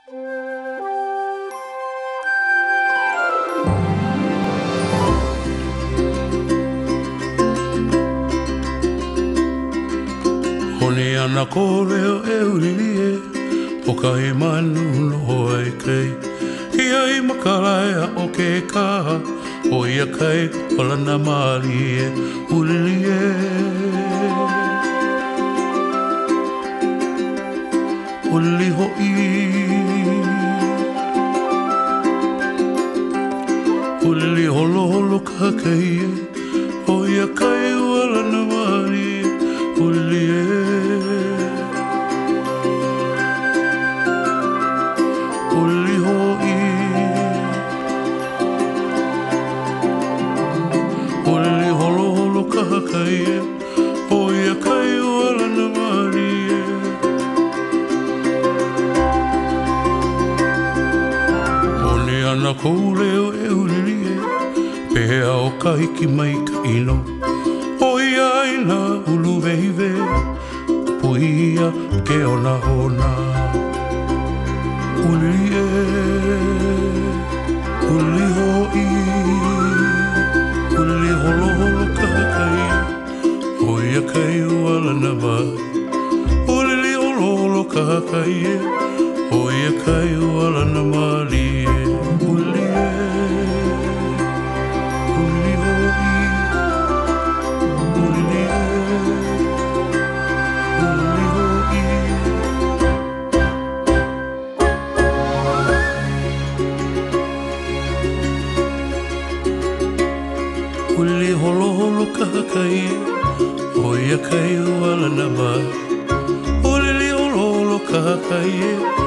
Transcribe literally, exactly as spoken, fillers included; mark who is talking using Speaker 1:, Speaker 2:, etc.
Speaker 1: Hone ana kōreo e uriri e, o ka he manu noho ai kei. Ia i makaraea o ke kaha, o ia kai o lana maari e uriri e. Uriri ho'i, uriri holo holo ka kei e, o ia kai o lana maari e uriri e. Uriri ho'i, uriri holo holo ka kai e, o ia kai o lana maari e. Hone ana kou leo e uriri e, pehea o ka hiki mai ka ino. O ia ina ulu vehive, puia ke ona hona. Uriri e, uriri ho'i, uriri holo holo ka kai, o ia kai o alana mai. Uriri holo holo ka kai e, o ia kai o alana maari e. Uriri e, uriri ho'i, uriri e, uriri ho'i. Uriri holo holo ka kai e, o ia kai o alana mai. Uriri holo holo ka kai e,